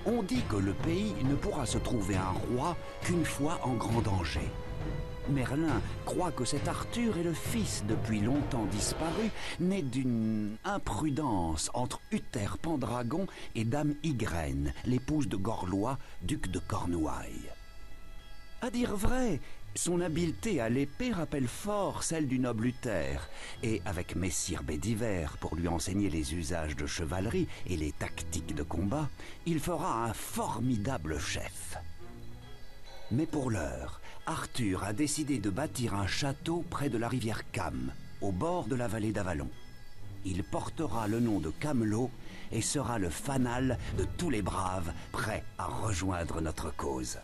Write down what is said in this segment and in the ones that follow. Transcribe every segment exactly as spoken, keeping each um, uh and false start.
On dit que le pays ne pourra se trouver un roi qu'une fois en grand danger. Merlin croit que cet Arthur est le fils depuis longtemps disparu, né d'une imprudence entre Uther Pendragon et Dame Igraine, l'épouse de Gorlois, duc de Cornouailles. À dire vrai, son habileté à l'épée rappelle fort celle du noble Uther, et avec Messire Bédiver pour lui enseigner les usages de chevalerie et les tactiques de combat, il fera un formidable chef. Mais pour l'heure, Arthur a décidé de bâtir un château près de la rivière Cam, au bord de la vallée d'Avalon. Il portera le nom de Camelot et sera le fanal de tous les braves prêts à rejoindre notre cause.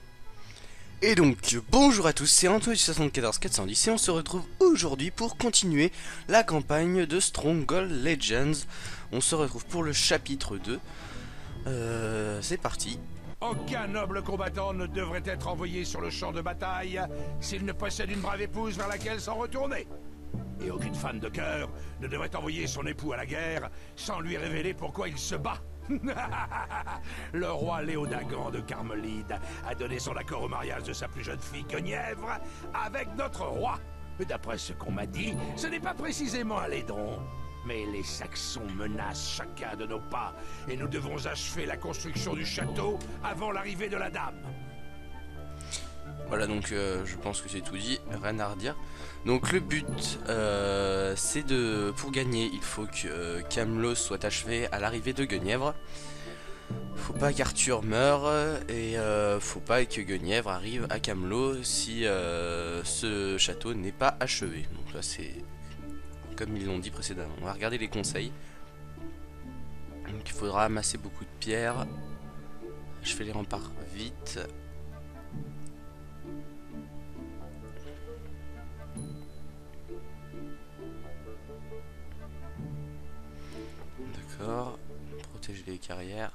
Et donc, bonjour à tous, c'est Antoine du soixante-quatorze quatre cent dix et on se retrouve aujourd'hui pour continuer la campagne de Stronghold Legends. On se retrouve pour le chapitre deux. Euh, c'est parti. Aucun noble combattant ne devrait être envoyé sur le champ de bataille s'il ne possède une brave épouse vers laquelle s'en retourner. Et aucune femme de cœur ne devrait envoyer son époux à la guerre sans lui révéler pourquoi il se bat. Le roi Léodagan de Carmelide a donné son accord au mariage de sa plus jeune fille Guenièvre avec notre roi. D'après ce qu'on m'a dit, ce n'est pas précisément un laidron. Mais les Saxons menacent chacun de nos pas, et nous devons achever la construction du château avant l'arrivée de la dame. Voilà, donc euh, je pense que c'est tout dit, rien à redire. Donc le but, euh, c'est de... Pour gagner, il faut que euh, Camelot soit achevé à l'arrivée de Guenièvre. Faut pas qu'Arthur meure, et euh, faut pas que Guenièvre arrive à Camelot si euh, ce château n'est pas achevé. Donc là c'est... comme ils l'ont dit précédemment. On va regarder les conseils. Donc il faudra amasser beaucoup de pierres. Je fais les remparts vite. D'accord. Protéger les carrières.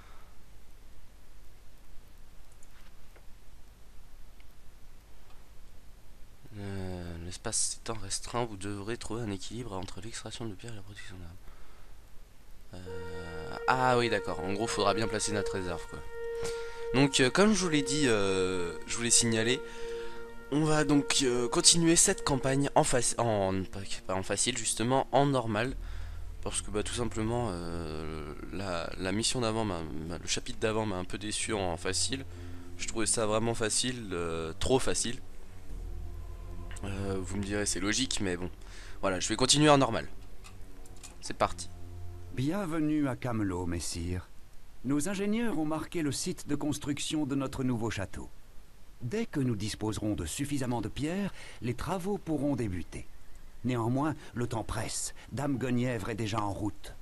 Euh, L'espace étant restreint, vous devrez trouver un équilibre entre l'extraction de pierre et la protection d'armes. Euh, ah oui, d'accord. En gros, faudra bien placer notre réserve, quoi. Donc, euh, comme je vous l'ai dit, euh, je vous l'ai signalé, on va donc euh, continuer cette campagne en facile, en pas en facile, justement, en normal, parce que bah tout simplement, euh, la, la mission d'avant, le chapitre d'avant m'a un peu déçu en facile. Je trouvais ça vraiment facile, euh, trop facile. Euh, vous me direz c'est logique, mais bon. Voilà, je vais continuer en normal. C'est parti. Bienvenue à Camelot, messire. Nos ingénieurs ont marqué le site de construction de notre nouveau château. Dès que nous disposerons de suffisamment de pierres, les travaux pourront débuter. Néanmoins, le temps presse. Dame Guenièvre est déjà en route.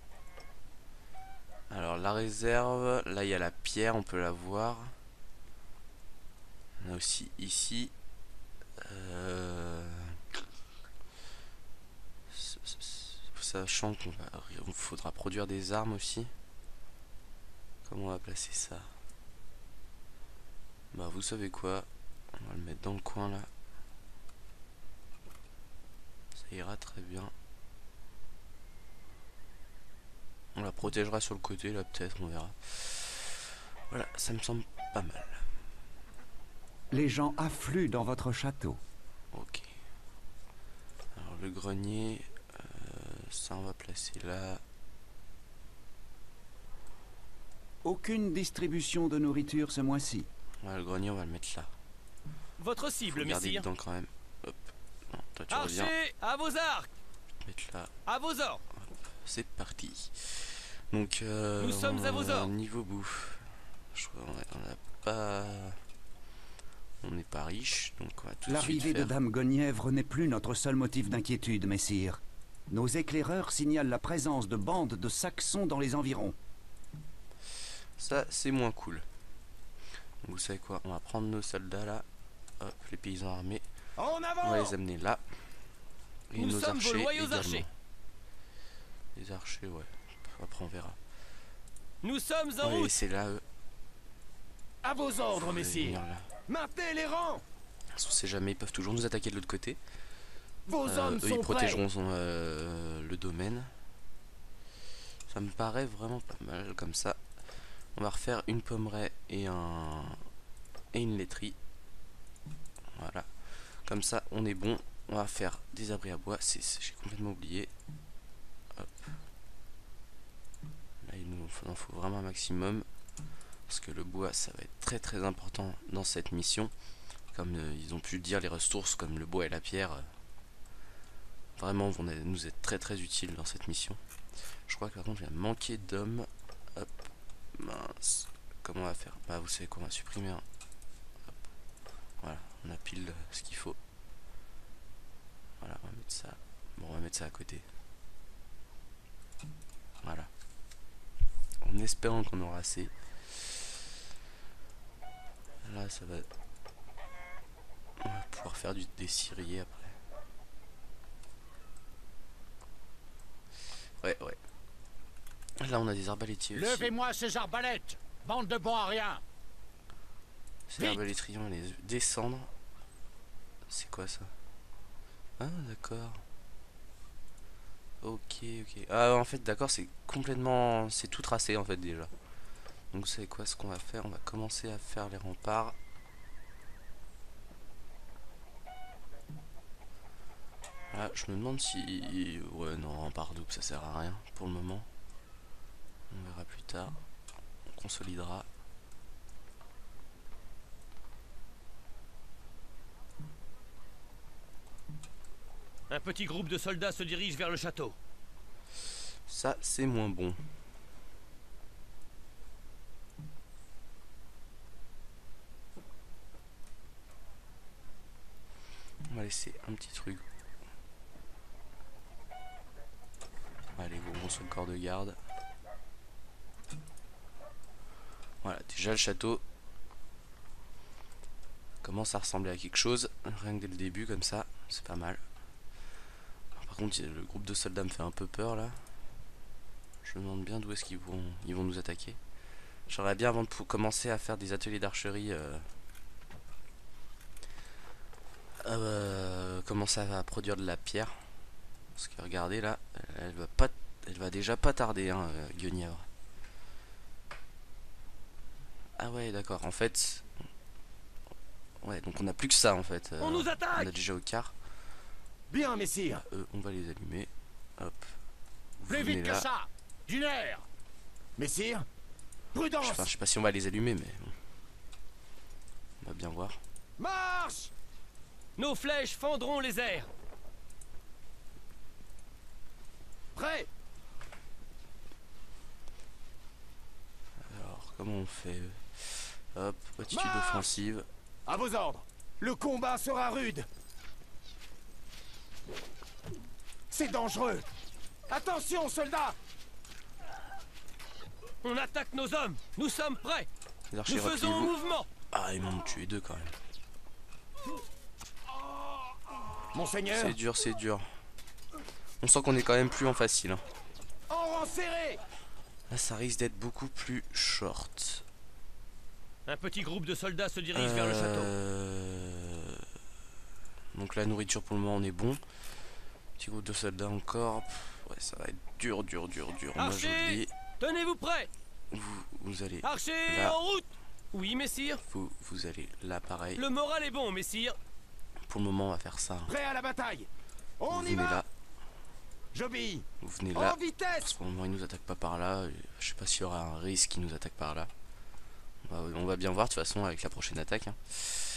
Alors la réserve, là il y a la pierre, on peut la voir. On a aussi ici. Euh... Sachant qu'on va... on faudra produire des armes aussi. Comment on va placer ça? Bah vous savez quoi, on va le mettre dans le coin là. Ça ira très bien. On la protégera sur le côté là peut-être, on verra. Voilà, ça me semble pas mal. Les gens affluent dans votre château. Ok. Alors le grenier, euh, ça on va placer là. Aucune distribution de nourriture ce mois-ci. Ouais, le grenier on va le mettre là. Votre cible, messire. Dedans quand même. Hop. Non, toi tu reviens. Archer, à vos arcs. Mettre là. À vos ordres. C'est parti. Donc euh, nous sommes à vos ordres. Niveau bouffe, je crois on n'a pas, on n'est pas riche, donc on va tout de suite L'arrivée faire... de Dame Guenièvre n'est plus notre seul motif d'inquiétude, messire. Nos éclaireurs signalent la présence de bandes de Saxons dans les environs. Ça c'est moins cool. Donc, vous savez quoi, on va prendre nos soldats là, hop, les paysans armés, En avant! on va les amener là. Et nous nos sommes archers vos loyaux également. archers. Les archers, ouais. Après on verra. Nous sommes en On va les route. laisser là, eux. À vos ordres, Faut les messire. venir là. Maintenez les rangs. On sait jamais, ils peuvent toujours nous attaquer de l'autre côté. Vos Euh, hommes eux sont ils prêts. protégeront son, euh, le domaine. Ça me paraît vraiment pas mal comme ça. On va refaire une pommeraie et un et une laiterie. Voilà. Comme ça, on est bon. On va faire des abris à bois. C'est, j'ai complètement oublié. Hop. Là, il nous en faut vraiment un maximum. Parce que le bois, ça va être très très important dans cette mission. Comme euh, ils ont pu le dire, les ressources comme le bois et la pierre, euh, vraiment vont nous être très très utiles dans cette mission. Je crois que par contre, il va manquer d'hommes. Hop. Mince. Comment on va faire? Bah, vous savez quoi, on va supprimer un. Hop. Voilà, on a pile ce qu'il faut. Voilà, on va mettre ça. Bon, on va mettre ça à côté. Voilà. En espérant qu'on aura assez. Là, ça va. On va pouvoir faire du, des ciriers après. Ouais, ouais. Là, on a des arbalétiers aussi. Levez-moi ces arbalètes, bande de bons à rien. Ces arbalétriers, on va les descendre. C'est quoi ça? Ah, d'accord. Ok, ok. Ah, en fait, d'accord, c'est complètement... C'est tout tracé, en fait, déjà. Donc, vous savez quoi, ce qu'on va faire? On va commencer à faire les remparts. Là, je me demande si... Ouais, non, rempart double, ça sert à rien, pour le moment. On verra plus tard. On consolidera. Un petit groupe de soldats se dirige vers le château. Ça, c'est moins bon. On va laisser un petit truc. Allez, on sur le corps de garde. Voilà, déjà le château commence à ressembler à quelque chose. Rien que dès le début, comme ça, c'est pas mal. Par contre, le groupe de soldats me fait un peu peur là. Je me demande bien d'où est-ce qu'ils vont, ils vont nous attaquer. J'aimerais bien, avant de commencer à faire des ateliers d'archerie, euh, euh, commencer à produire de la pierre. Parce que regardez là, elle va pas, elle va déjà pas tarder, hein, euh, Guenièvre. Ah ouais, d'accord. En fait, ouais, donc on a plus que ça en fait. Euh, On nous attaque! On a déjà au quart. Bien, messire. Euh, on va les allumer. Hop. Vous Plus venez vite que là. ça. D'une heure. Messire, Je, prudence. enfin, je sais pas si on va les allumer, mais bon. On va bien voir. Marche. Nos flèches fendront les airs. Prêt. Alors, comment on fait? Hop, attitude Marche! offensive. À vos ordres. Le combat sera rude. C'est dangereux. Attention, soldats. On attaque nos hommes. Nous sommes prêts. Les archers, Nous faisons un repliez-vous. mouvement. Ah, ils m'ont tué deux quand même. Monseigneur. C'est dur, c'est dur. On sent qu'on est quand même plus en facile. Hein. En rang serré. Là, ça risque d'être beaucoup plus short. Un petit groupe de soldats se dirige vers le château. Euh... Donc la nourriture pour le moment on est bon. Petit groupe de soldats encore. Pff, ouais, ça va être dur, dur, dur, dur. Moi je vous le Archers, dis. tenez-vous prêts. Vous, vous allez Archers, là. en route. Oui, messire. Vous, vous allez là pareil. Le moral est bon, messire. Pour le moment on va faire ça. Hein. Prêt à la bataille. Vous On y venez va. là. J'obéis. Vous venez là. En vitesse. Parce que pour le moment ils nous attaquent pas par là. Je sais pas s'il y aura un risque qu'ils nous attaquent par là. On va, on va bien voir de toute façon avec la prochaine attaque. Hein.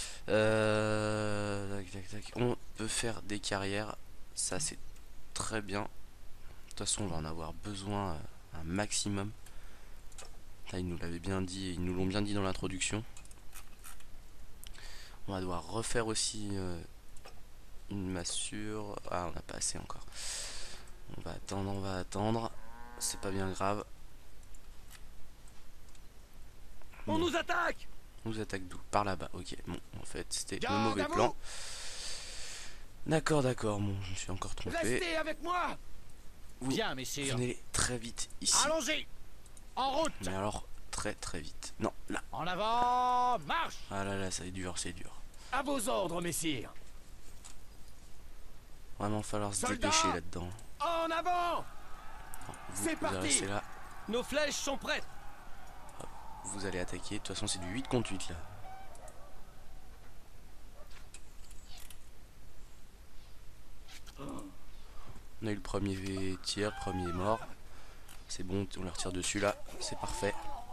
Euh, tac, tac, tac. On peut faire des carrières. Ça c'est très bien. De toute façon on va en avoir besoin euh, un maximum. Là ils nous l'avaient bien dit. Ils nous l'ont bien dit dans l'introduction. On va devoir refaire aussi euh, une massure. Ah on n'a pas assez encore. On va attendre, on va attendre. C'est pas bien grave. On nous attaque. On nous attaque d'où? Par là-bas, ok. Bon, en fait, c'était le Garde mauvais à vous. plan. D'accord, d'accord, bon, je me suis encore trompé. Restez avec moi. Vous Bien, messire. venez très vite ici. Allons-y. En route. Mais alors, très très vite. Non, là. En avant. Marche. Ah là là, c'est dur, c'est dur. À vos ordres, messire. Vraiment falloir se Soldats. dépêcher là-dedans. En avant. Vous, C'est vous parti. restez là. Nos flèches sont prêtes. vous allez attaquer. De toute façon c'est du huit contre huit là. On a eu le premier tir, premier mort. C'est bon, on leur tire dessus là, c'est parfait.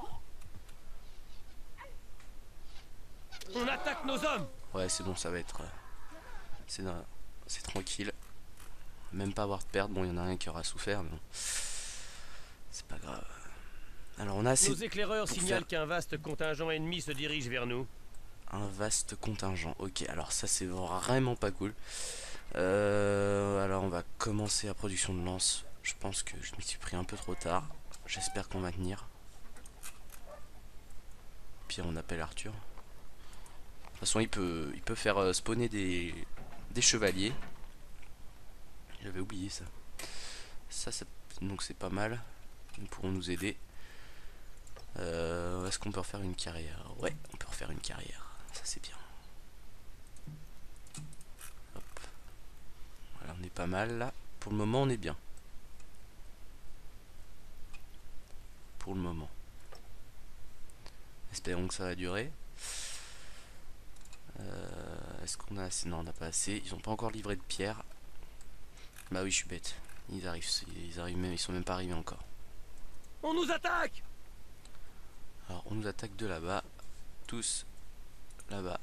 On attaque nos hommes. Ouais, c'est bon, ça va être... C'est c'est tranquille. Même pas avoir de perte. Bon, il y en a un qui aura souffert, mais bon. C'est pas grave. Alors, on a assez... Nos éclaireurs pour signalent faire qu'un vaste contingent ennemi se dirige vers nous. un vaste contingent. Ok, alors ça, c'est vraiment pas cool. Euh, alors, on va commencer la production de lance. Je pense que je m'y suis pris un peu trop tard. J'espère qu'on va tenir. Puis on appelle Arthur. De toute façon, il peut, il peut faire euh, spawner des, des chevaliers. J'avais oublié ça. Ça, ça donc c'est pas mal. Ils pourront nous aider. Euh, Est-ce qu'on peut refaire une carrière? Ouais, on peut refaire une carrière. Ça, c'est bien. Hop. Voilà, on est pas mal là. Pour le moment, on est bien. Pour le moment. Espérons que ça va durer. Euh, Est-ce qu'on a assez? Non, on n'a pas assez. Ils ont pas encore livré de pierre. Bah oui, je suis bête. Ils arrivent, ils arrivent même, ils sont même pas arrivés encore. On nous attaque. Alors, on nous attaque de là-bas. Tous là-bas.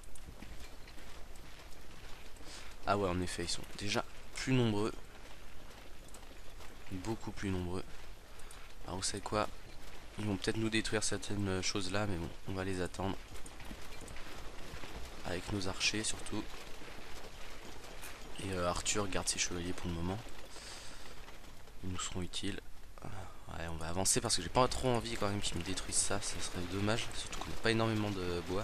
Ah ouais, en effet, ils sont déjà plus nombreux. Beaucoup plus nombreux. Alors, vous savez quoi? Ils vont peut-être nous détruire certaines choses là, mais bon, on va les attendre. Avec nos archers surtout. Et euh, Arthur garde ses chevaliers pour le moment. Ils nous seront utiles. Ouais, on va avancer parce que j'ai pas trop envie quand même qu'ils me détruisent ça. Ça serait dommage. Surtout qu'on n'a pas énormément de bois.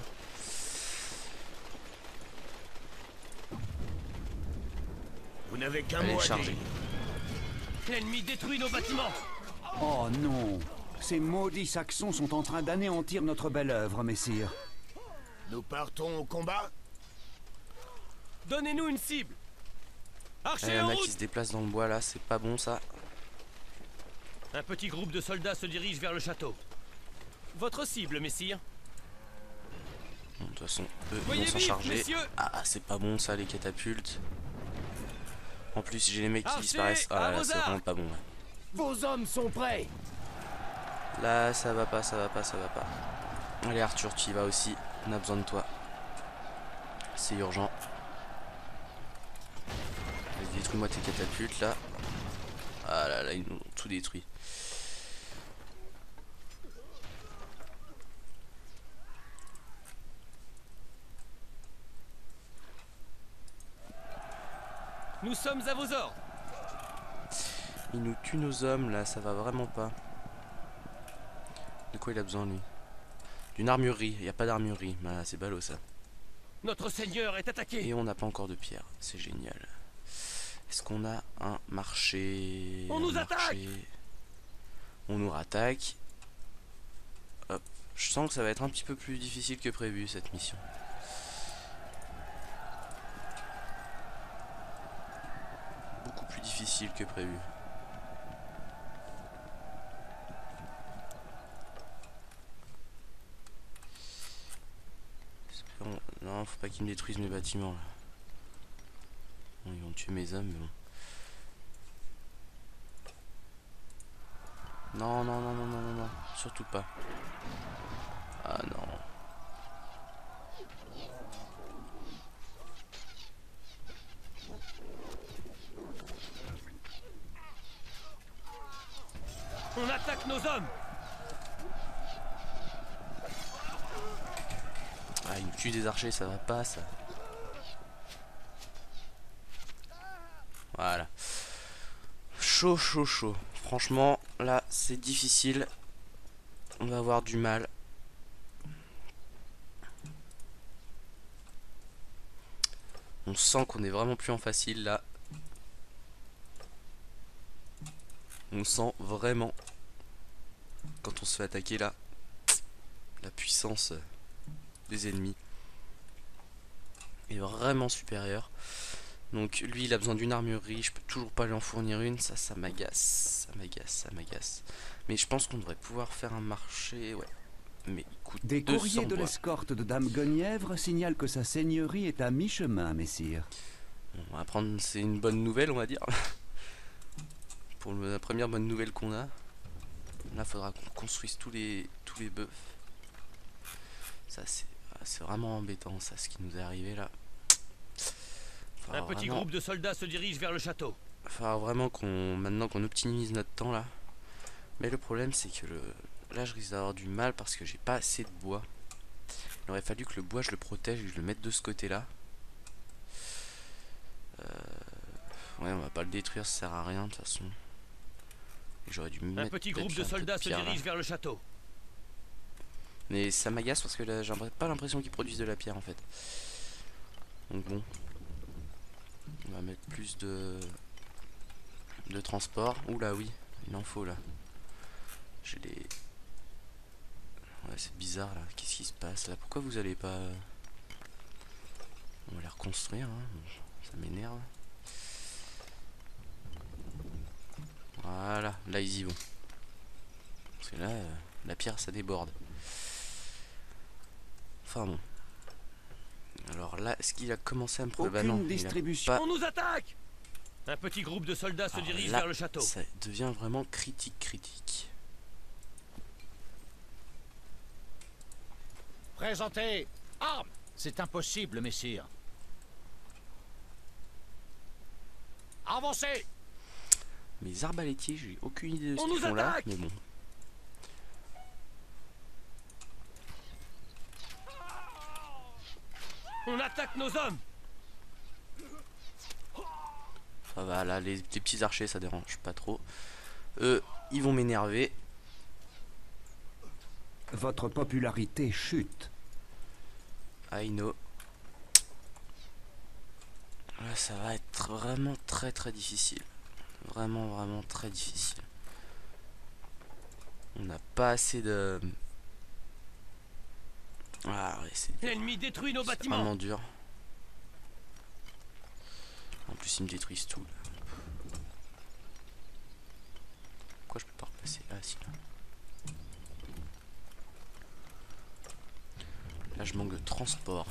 Vous n'avez qu'un Allez, mot à chargez. dire. L'ennemi détruit nos bâtiments. Oh non! Ces maudits Saxons sont en train d'anéantir notre belle œuvre, messire. Nous partons au combat. Donnez-nous une cible. Il Archers y en en a qui route. se déplacent dans le bois là, c'est pas bon ça. Un petit groupe de soldats se dirige vers le château. Votre cible, messire. Bon, de toute façon, eux Voyez vont s'en vite, charger. messieurs. Ah, c'est pas bon ça, les catapultes. En plus, j'ai les mecs qui Archers, disparaissent. à Ah là, vos c'est arcs. vraiment pas bon. Là. Vos hommes sont prêts. Là, ça va pas, ça va pas, ça va pas. Allez, Arthur, tu y vas aussi. On a besoin de toi. C'est urgent. Allez, détruis-moi tes catapultes là. Ah là là, ils nous ont tout détruit. Nous sommes à vos ordres. Il nous tue nos hommes là, ça va vraiment pas. De quoi il a besoin lui? D'une armurerie, il n'y a pas d'armurerie. Bah, c'est ballot ça. Notre seigneur est attaqué. Et on n'a pas encore de pierre, c'est génial. Est-ce qu'on a un marché? On nous Un attaque. marché. On nous rattaque. Hop. Je sens que ça va être un petit peu plus difficile que prévu cette mission. Beaucoup plus difficile que prévu. Espérons- Non, faut pas qu'ils me détruisent mes bâtiments là. Bon, ils vont tuer mes hommes, mais bon. Non, non, non, non, non, non, non, surtout pas. Ah non. On attaque nos hommes. Ah, il me tue des archers, ça va pas ça. Voilà. Chaud, chaud, chaud. Franchement, là, c'est difficile. On va avoir du mal. On sent qu'on est vraiment plus en facile là. On sent vraiment, quand on se fait attaquer là, la puissance des ennemis est vraiment supérieure. Donc lui il a besoin d'une armurerie, je peux toujours pas lui en fournir une, ça ça m'agace, ça m'agace, ça m'agace. Mais je pense qu'on devrait pouvoir faire un marché, ouais. mais il coûte Des deux courriers cents de bois. l'escorte de Dame Guenièvre signalent que sa seigneurie est à mi-chemin, messire. Bon, on va prendre, c'est une bonne nouvelle, on va dire. Pour le- la première bonne nouvelle qu'on a. Là, faudra qu'on construise tous les tous les bœufs. Ça, c'est ah, c'est vraiment embêtant, ça, ce qui nous est arrivé là. Faudra Un petit vraiment- groupe de soldats se dirige vers le château. Faudra vraiment qu'on maintenant qu'on optimise notre temps là. Mais le problème, c'est que le là, je risque d'avoir du mal parce que j'ai pas assez de bois. Il aurait fallu que le bois, je le protège et que je le mette de ce côté-là. Euh... Ouais, on va pas le détruire, ça sert à rien de toute façon. Et j'aurais dû Un mettre petit peut-être groupe de un peu soldats se pierre, là. dirige vers le château. Mais ça m'agace parce que là, j'ai pas l'impression qu'ils produisent de la pierre en fait. Donc bon. On va mettre plus de de transport. Oula oui, il en faut là. J'ai les... Ouais, c'est bizarre là. Qu'est-ce qui se passe là? Pourquoi vous allez pas... On va les reconstruire, hein. Bon, ça m'énerve. Voilà, là ils y vont. Parce que là, euh, la pierre ça déborde. Enfin bon. Alors là, est-ce qu'il a commencé à me prendre? Bah non, Aucune il a distribution. pas- On nous attaque! Un petit groupe de soldats se Alors dirige là, vers le château. ça devient vraiment critique, critique. Présentez armes. C'est impossible, messire. Avancez. Mes arbalétiers, j'ai aucune idée de ce On qu'ils nous font là, attaque! mais bon. On attaque nos hommes! Ça va, là, les, les petits archers, ça dérange pas trop. Eux, ils vont m'énerver. Votre popularité chute. I know. Là, ça va être vraiment très très difficile. Vraiment, vraiment très difficile. On n'a pas assez de... Ah ouais, c'est L'ennemi détruit nos c'est bâtiments! vraiment dur. En plus, ils me détruisent tout. Là. Pourquoi je peux pas repasser? Ah si, là. Là, je manque de transport.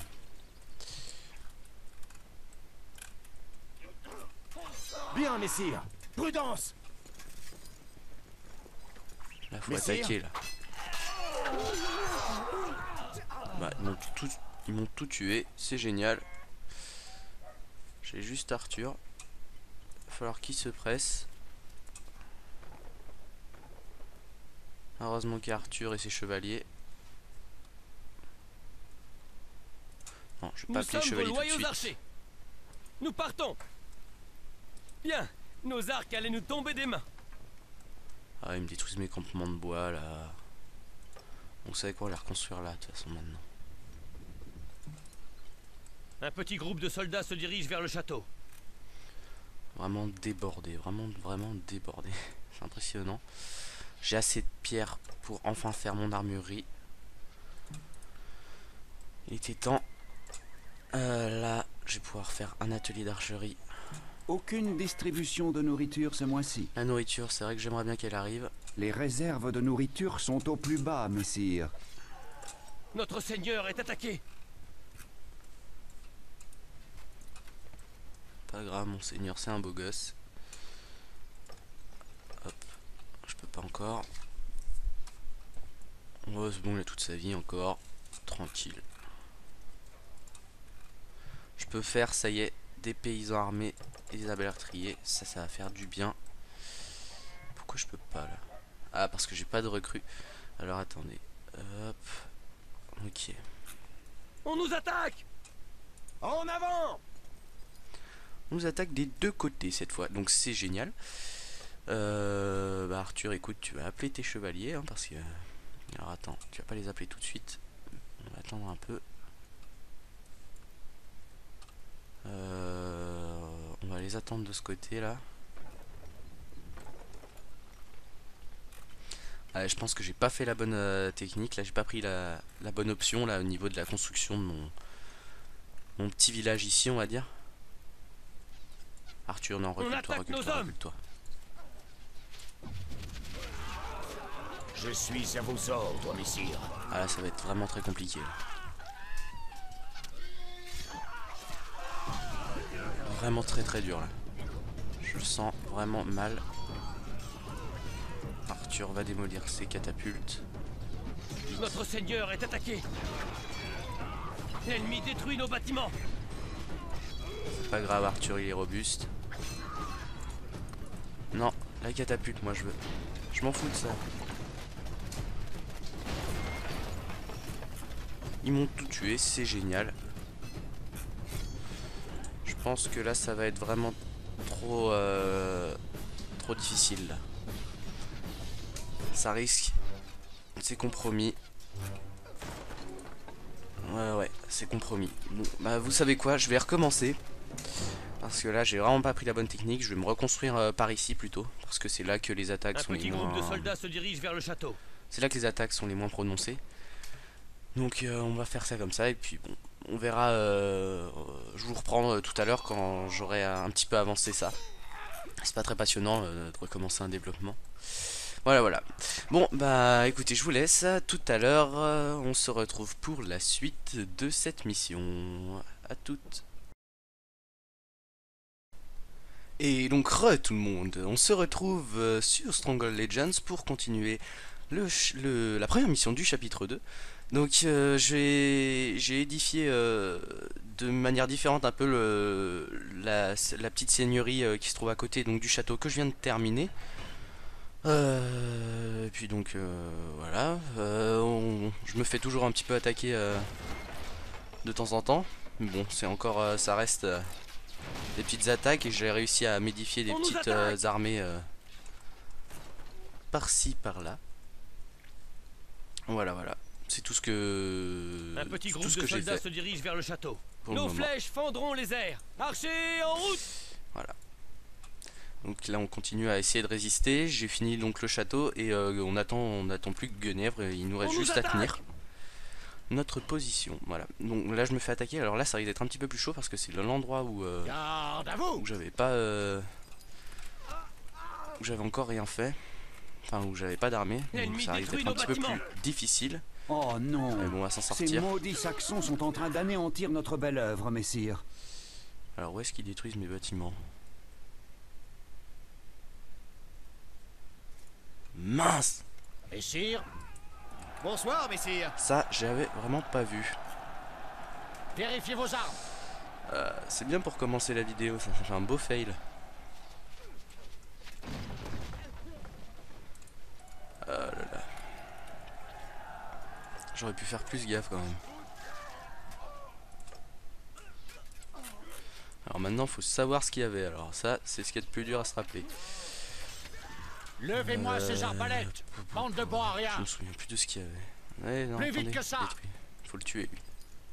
Bien, messire. Prudence. Là, faut Messire. attaquer là. Bah, ils m'ont tout, ils m'ont tout tué, c'est génial. J'ai juste Arthur. Il va falloir qu'il se presse. Heureusement qu'il y a Arthur et ses chevaliers. Non, je vais pas Nous appeler sommes vos chevalier tout de loyaux suite. archers! Nous partons! Bien! Nos arcs allaient nous tomber des mains! Ah, ils me détruisent mes campements de bois là. On sait quoi, on va les reconstruire là de toute façon maintenant. Un petit groupe de soldats se dirige vers le château. Vraiment débordé, vraiment vraiment débordé. C'est impressionnant. J'ai assez de pierres pour enfin faire mon armurerie. Il était temps. Euh, là, je vais pouvoir faire un atelier d'archerie. Aucune distribution de nourriture ce mois-ci. La nourriture, c'est vrai que j'aimerais bien qu'elle arrive. Les réserves de nourriture sont au plus bas, messire. Notre seigneur est attaqué! Pas grave, mon seigneur, c'est un beau gosse. Hop, je peux pas encore. Oh, c'est bon, il a toute sa vie encore. Tranquille. Je peux faire, ça y est, des paysans armés et des arbalètriers. Ça, ça va faire du bien. Pourquoi je peux pas là? Ah, parce que j'ai pas de recrues. Alors attendez. Hop. Ok. On nous attaque! En avant. On nous attaque des deux côtés cette fois, donc c'est génial. Euh, bah Arthur, écoute, tu vas appeler tes chevaliers, hein, parce que... Alors attends, tu vas pas les appeler tout de suite. On va attendre un peu. Euh, on va les attendre de ce côté là. Ouais, je pense que j'ai pas fait la bonne euh, technique, là j'ai pas pris la, la bonne option là au niveau de la construction de mon, mon petit village ici, on va dire. Arthur, non, recule-toi, attaque nos recule-toi, hommes. recule-toi. Je suis à vos ordres, messire. Ah là, ça va être vraiment très compliqué. Là. Vraiment très très dur là. Je le sens vraiment mal. Arthur va démolir ses catapultes. Notre seigneur est attaqué. L'ennemi détruit nos bâtiments. C'est pas grave, Arthur il est robuste. Non, la catapulte, moi je veux. Je m'en fous de ça. Ils m'ont tout tué, c'est génial. Je pense que là ça va être vraiment trop euh, trop difficile là. Ça risque. C'est compromis. Ouais ouais, c'est compromis. Bon, bah vous savez quoi, je vais recommencer. Parce que là j'ai vraiment pas pris la bonne technique. Je vais me reconstruire euh, par ici plutôt. Parce que c'est là que les attaques Un sont les petit moins... groupe de soldats se dirige vers le château. C'est là que les attaques sont les moins prononcées. Donc euh, on va faire ça comme ça. Et puis bon, on verra. Euh, je vous reprends euh, tout à l'heure quand j'aurai un petit peu avancé ça. C'est pas très passionnant euh, de recommencer un développement. Voilà voilà. Bon bah écoutez, je vous laisse. Tout à l'heure euh, on se retrouve pour la suite de cette mission. À toutes. Et donc re tout le monde, on se retrouve euh, sur Stronghold Legends pour continuer le, le, la première mission du chapitre deux. Donc euh, j'ai édifié euh, de manière différente un peu le, la, la petite seigneurie euh, qui se trouve à côté donc, du château que je viens de terminer. Euh, et puis donc euh, voilà, euh, on, je me fais toujours un petit peu attaquer euh, de temps en temps. Mais bon, c'est encore, euh, ça reste euh, des petites attaques et j'ai réussi à m'édifier des petites euh, armées euh, par-ci par-là. Voilà voilà. C'est tout ce que Un petit groupe tout ce de que j'ai soldats fait se dirige vers le château. pour le Nos moment. flèches fendront les airs. Archers en route. Voilà. Donc là on continue à essayer de résister. J'ai fini donc le château et euh, on attend on attend plus que Guenièvre. Il nous reste On nous juste à attaque. tenir notre position. Voilà. Donc là je me fais attaquer. Alors là ça risque d'être un petit peu plus chaud parce que c'est l'endroit où euh, Garde à vous. où j'avais pas euh, où j'avais encore rien fait. Enfin où j'avais pas d'armée. Donc L'ennemi ça risque détruit d'être un nos petit peu bâtiments. plus difficile. Oh non. Mais bon on va s'en Ces sortir. maudits Saxons sont en train d'anéantir notre belle œuvre, messire. Alors où est-ce qu'ils détruisent mes bâtiments? Mince! Messire. Bonsoir, messire. Ça j'avais vraiment pas vu. Vérifiez vos armes. Euh, c'est bien pour commencer la vidéo, ça, ça fait un beau fail. Oh là là. J'aurais pu faire plus gaffe quand même. Alors maintenant faut savoir ce qu'il y avait. Alors ça c'est ce qui est le plus dur à se rappeler. Levez-moi Euh, ces arbalètes. Bande de bon à rien. Je me souviens plus de ce qu'il y avait. Ouais, non, Plus vite attendez, que ça. détruit. Faut le tuer lui.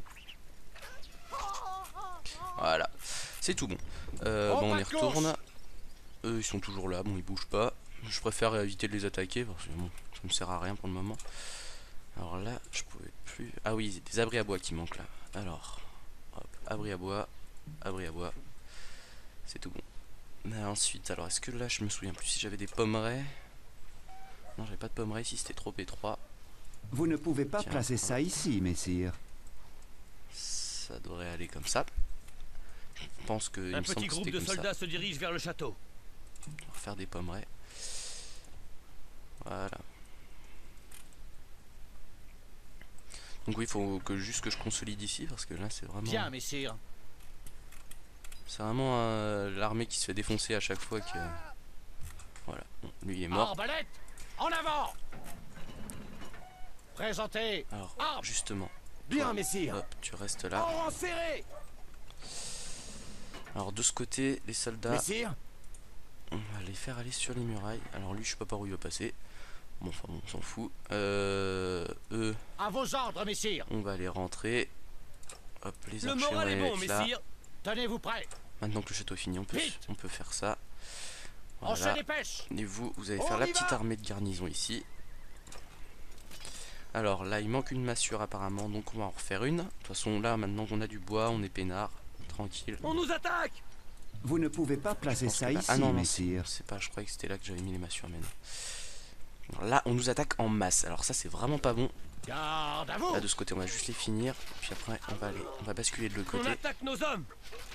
Voilà, c'est tout bon. Euh, Oh, bon, on pas y de retourne. course. Eux ils sont toujours là, bon ils bougent pas. Je préfère éviter de les attaquer parce que bon, ça me sert à rien pour le moment. Alors là, je pouvais plus. Ah oui, des abris à bois qui manquent là. Alors, hop, abri à bois, abri à bois. C'est tout bon. Mais ensuite, alors est-ce que là je me souviens plus si j'avais des pommerets? Non, j'avais pas de pommerets ici, c'était trop étroit. Vous ne pouvez pas Tiens, placer ça ici, messire. Ça devrait aller comme ça. Je pense que il Un me semble petit que groupe c'était de comme soldats ça. se dirige vers le château. On va faire des pommerets. Voilà. Donc oui, il faut que juste que je consolide ici parce que là c'est vraiment. Bien, messire. C'est vraiment euh, l'armée qui se fait défoncer à chaque fois que. Voilà, bon, lui il est mort. Arbalète. En avant. Présentez. Alors, armes. justement, Bien, messire. hop, tu restes là. En rang serré. Alors, de ce côté, les soldats, Messire. on va les faire aller sur les murailles. Alors, lui, je sais pas par où il va passer. Bon, enfin, bon, on s'en fout. Euh, eux, À vos ordres, messire. on va les rentrer. Hop, les Le archers, on va moral les est bon, mettre là. messire. Tenez-vous prêts. Maintenant que le château est fini, on peut, Vite. on peut faire ça. On se Voilà. dépêche. Et vous, vous allez On faire la y petite va. armée de garnison ici. Alors là, il manque une massure apparemment, donc on va en refaire une. De toute façon, là, maintenant qu'on a du bois, on est peinard, tranquille. On nous attaque. Vous ne pouvez pas Je placer pense ça que là- ici, ah non, non, c'est messire. c'est pas, je croyais que c'était là que j'avais mis les massures, mais non. Alors là, on nous attaque en masse. Alors ça, c'est vraiment pas bon. Garde à vous. Là, de ce côté, on va juste les finir. Puis après, on va aller, on va basculer de l'autre On côté. attaque nos hommes.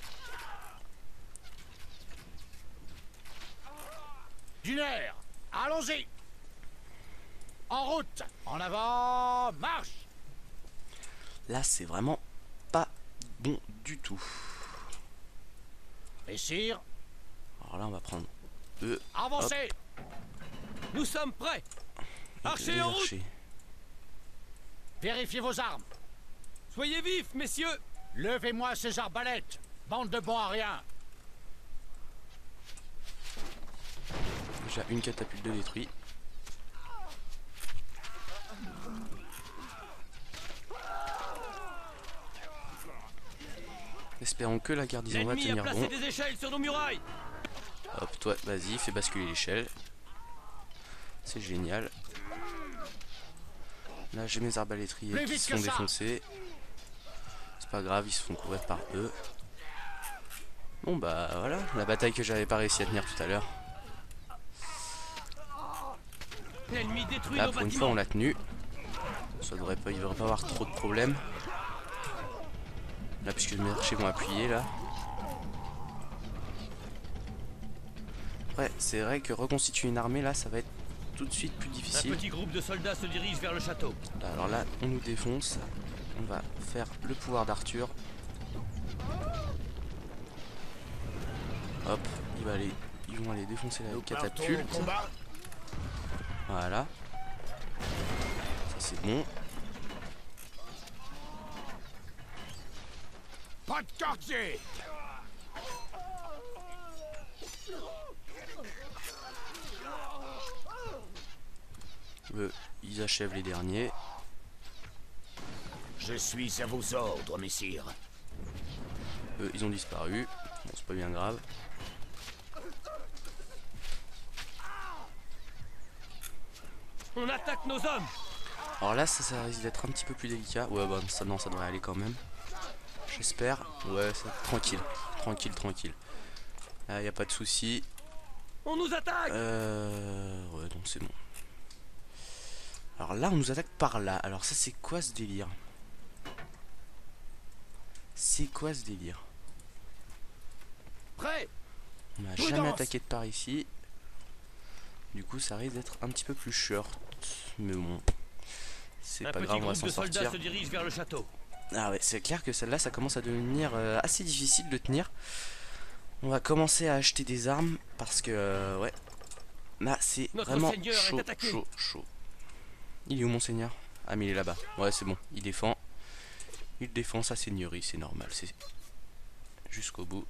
Dunaire, allons-y. En route. En avant, marche. Là, c'est vraiment pas bon du tout. Messire, Alors là, on va prendre eux. avancez. Nous sommes prêts. et Archers les en route. archers. Vérifiez vos armes. Soyez vifs, messieurs. Levez-moi ces arbalètes. Bande de bons à rien. Déjà une catapulte de détruit. Espérons que la garnison va L'ennemi a tenir placé bon. des échelles sur nos murailles. Hop, toi, vas-y, fais basculer l'échelle. C'est génial. Là, j'ai mes arbalétriers Plus qui vite se que font ça. défoncer. C'est pas grave, ils se font couvrir par eux. Bon bah voilà, la bataille que j'avais pas réussi à tenir tout à l'heure. L'ennemi détruit Là, nos pour une fois, bâtiments. on l'a tenu. Ça devrait pas, il devrait pas avoir trop de problèmes. Là, puisque mes archers vont appuyer là. Ouais, c'est vrai que reconstituer une armée là, ça va être tout de suite plus Un difficile. petit groupe de soldats se dirige vers le château. Là, alors là, on nous défonce. On va faire le pouvoir d'Arthur. Hop, il va aller, ils vont aller défoncer la catapulte. Voilà. Ça c'est bon. Pas de quartier. Eux, ils achèvent les derniers. Je suis à vos ordres, messire. Eux, ils ont disparu. Bon, c'est pas bien grave. On attaque nos hommes. Alors là, ça, ça risque d'être un petit peu plus délicat. Ouais, bah ça, non, ça devrait aller quand même. J'espère. Ouais, ça, tranquille. Tranquille, tranquille. Là, y a pas de souci. On nous attaque. Euh... Ouais, donc c'est bon. Alors là, on nous attaque par là. Alors ça, c'est quoi ce délire? C'est quoi ce délire? Prêt. On n'a Prudence. jamais attaqué de par ici. Du coup, ça risque d'être un petit peu plus short. Mais bon, c'est Un pas petit grave, on va groupe s'en de soldats sortir. se dirige vers le château. Ah ouais, c'est clair que celle-là, ça commence à devenir euh, assez difficile de tenir. On va commencer à acheter des armes parce que, euh, ouais, là, c'est Notre vraiment seigneur est chaud, attaqué. chaud, chaud. Il est où mon seigneur? Ah mais il est là-bas. Ouais, c'est bon, il défend. Il défend sa seigneurie, c'est normal, c'est jusqu'au bout.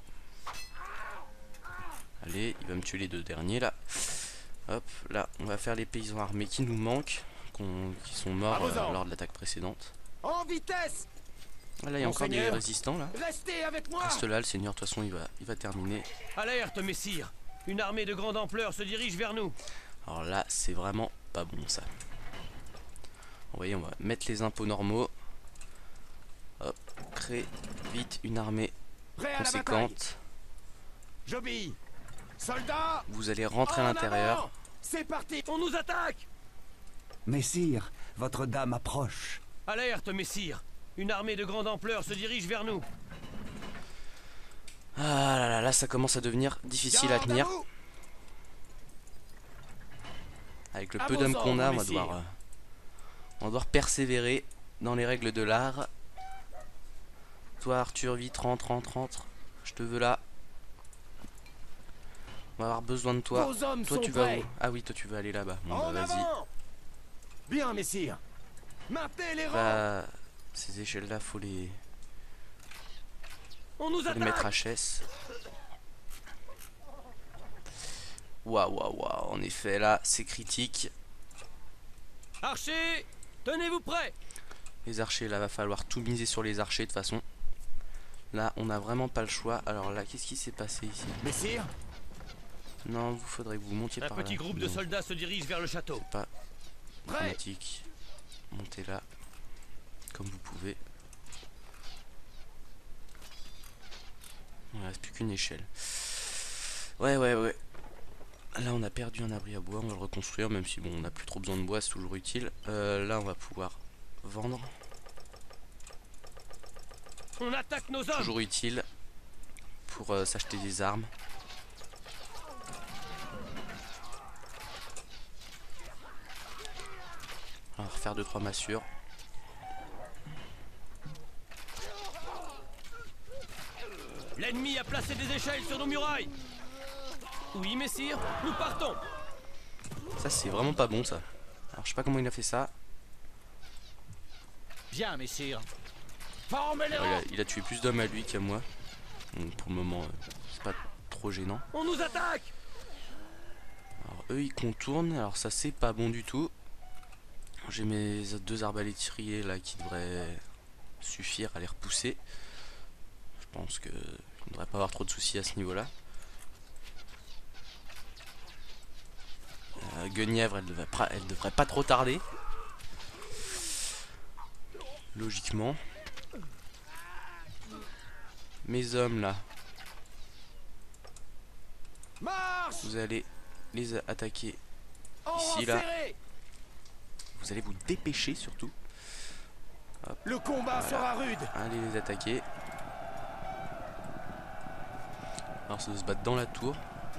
Allez, il va me tuer les deux derniers là. Hop, là, on va faire les paysans armés qui nous manquent, qu'on- qui sont morts À vos euh, ordres. lors de l'attaque précédente. En vitesse. Ah, là, il y a encore des Monseigneur. résistants là. Restez avec moi. Reste là, le seigneur, de toute façon, il va, il va terminer. Alerte, messire. Une armée de grande ampleur se dirige vers nous. Alors là, c'est vraiment pas bon ça. Vous voyez, on va mettre les impôts normaux. Hop, créer vite une armée Prêt à la bataille. conséquente. J'obéis. Soldats. Vous allez rentrer à en l'intérieur. avant. C'est parti. On nous attaque. Messire, votre dame approche. Alerte, messire. Une armée de grande ampleur se dirige vers nous. Ah là là, là, ça commence à devenir difficile à Garde tenir. vous. Avec le À peu vos d'hommes qu'on a, on ordres, va, messire. devoir, euh, on va devoir persévérer dans les règles de l'art. Toi, Arthur, vite, rentre, rentre, rentre. Je te veux là. On va avoir besoin de toi. Vos hommes Toi, sont tu vas prêts. où? Ah oui, toi, tu veux aller là-bas. Bon, En bah, vas-y. avant. Bien, messire. Maintenez les rangs. Bah, ces échelles-là, faut les, On nous faut les mettre attaque. à chaise. Waouh, waouh, waouh. En effet, là, c'est critique. Archers, tenez-vous prêts. Les archers, là, va falloir tout miser sur les archers, de toute façon. Là, on n'a vraiment pas le choix. Alors là, qu'est-ce qui s'est passé ici? Messire. Non, vous faudrait que vous montiez Un par là. petit groupe de Non, soldats se dirige vers le château. c'est pas Prêt. dramatique. Montez là, comme vous pouvez. Il ne reste plus qu'une échelle. Ouais, ouais, ouais. Là on a perdu un abri à bois, on va le reconstruire, même si bon on n'a plus trop besoin de bois, c'est toujours utile. Euh, là on va pouvoir vendre. On attaque nos hommes. Toujours utile pour euh, s'acheter des armes. On va refaire deux trois massures. L'ennemi a placé des échelles sur nos murailles. Oui, messire, nous partons. Ça c'est vraiment pas bon ça. Alors je sais pas comment il a fait ça. Bien, messire. Formez les Alors, il, rangs. a, il a tué plus d'hommes à lui qu'à moi. Donc pour le moment euh, c'est pas trop gênant. On nous attaque. Alors eux ils contournent, alors ça c'est pas bon du tout. J'ai mes deux arbalétriers là qui devraient suffire à les repousser. Je pense que il ne devrait pas avoir trop de soucis à ce niveau là. Euh, Guenièvre elle devrait, elle devrait pas trop tarder. Logiquement. Mes hommes là, Marche! vous allez les attaquer En ici là. serré. Vous allez vous dépêcher surtout. Le combat sera rude. Allez les attaquer. Alors ça se battre dans la tour.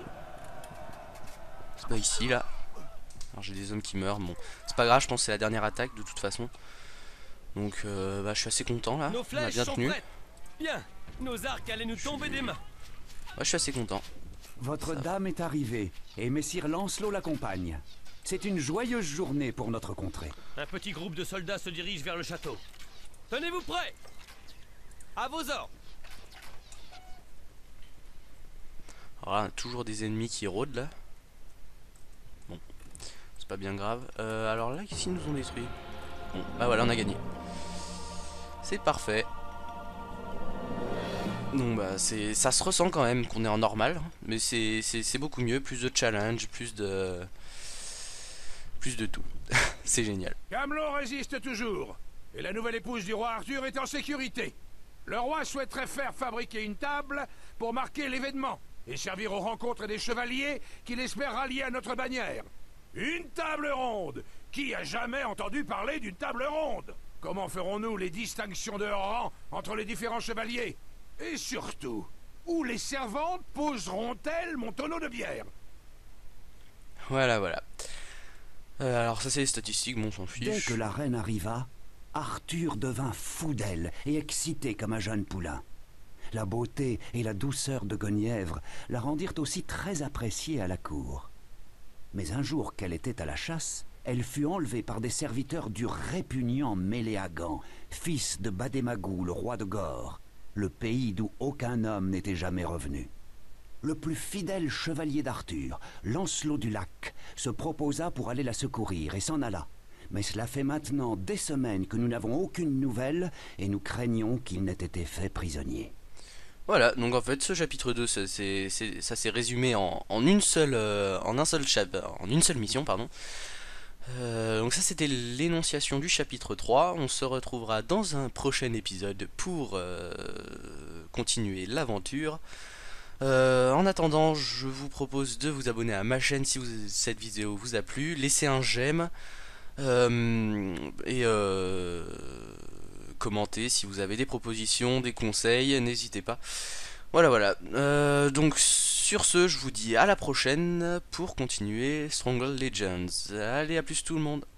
C'est pas ici là. Alors j'ai des hommes qui meurent. Bon, c'est pas grave, je pense que c'est la dernière attaque de toute façon. Donc euh, bah, je suis assez content là. Nos On a flèches bien sont tenu. prêtes. Bien. Nos arcs allaient nous tomber des mains. Ouais, je suis assez content. Votre dame est arrivée, et Messire Lancelot l'accompagne. C'est une joyeuse journée pour notre contrée. Un petit groupe de soldats se dirige vers le château. Tenez-vous prêts. À vos ordres. Alors là, toujours des ennemis qui rôdent là. Bon, c'est pas bien grave. Euh, alors là, qu'est-ce qu'ils nous ont détruit? Bon, bah voilà, on a gagné. C'est parfait. Donc bah c'est, ça se ressent quand même qu'on est en normal, mais c'est c'est beaucoup mieux, plus de challenge, plus de plus de tout. C'est génial. Camelot résiste toujours, et la nouvelle épouse du roi Arthur est en sécurité. Le roi souhaiterait faire fabriquer une table pour marquer l'événement et servir aux rencontres des chevaliers qu'il espère rallier à notre bannière. Une table ronde! Qui a jamais entendu parler d'une table ronde? Comment ferons-nous les distinctions de rang entre les différents chevaliers? Et surtout, où les servantes poseront-elles mon tonneau de bière? Voilà, voilà. Euh, alors ça c'est les statistiques, bon on s'en fiche. Dès que la reine arriva, Arthur devint fou d'elle et excité comme un jeune poulain. La beauté et la douceur de Guenièvre la rendirent aussi très appréciée à la cour. Mais un jour qu'elle était à la chasse, elle fut enlevée par des serviteurs du répugnant Méléagant, fils de Badémagou, le roi de Gore, le pays d'où aucun homme n'était jamais revenu. Le plus fidèle chevalier d'Arthur, Lancelot du Lac, se proposa pour aller la secourir et s'en alla. Mais cela fait maintenant des semaines que nous n'avons aucune nouvelle et nous craignons qu'il n'ait été fait prisonnier. Voilà, donc en fait ce chapitre deux, ça s'est résumé en, en une seule euh, en un seul chap en une seule mission, pardon. Euh, donc ça c'était l'énonciation du chapitre trois. On se retrouvera dans un prochain épisode pour euh, continuer l'aventure. Euh, en attendant, je vous propose de vous abonner à ma chaîne si vous, cette vidéo vous a plu. Laissez un j'aime euh, et euh, commentez si vous avez des propositions, des conseils, n'hésitez pas. Voilà, voilà. Euh, donc sur ce, je vous dis à la prochaine pour continuer Stronghold Legends. Allez, à plus tout le monde.